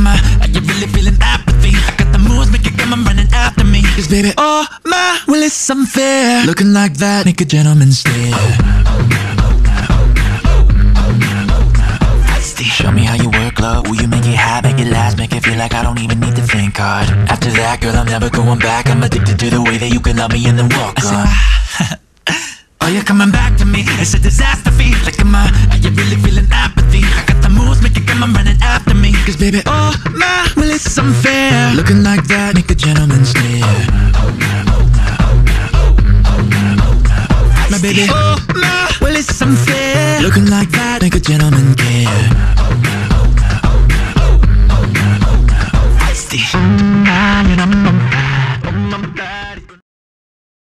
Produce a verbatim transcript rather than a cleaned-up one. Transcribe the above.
my, are you really feeling apathy? I got the moves, make it come, I'm running after me. Cause baby, oh my, well it's unfair. Looking like that, make a gentleman stare. Show me how you work, love. Will you make it hot, make it last, make it feel like I don't even need to think hard. After that, girl, I'm never going back. I'm addicted to the way that you can love me and then walk on. Oh, you're coming back to me. It's a disaster feel. Like, am I, are you really feeling apathy? I got the moves, make it come, I'm running after me. Cause baby, oh my, well it's unfair. Looking like that, make a gentleman stare. My baby, oh my, well it's unfair. Looking like that, make a gentleman care. Feisty.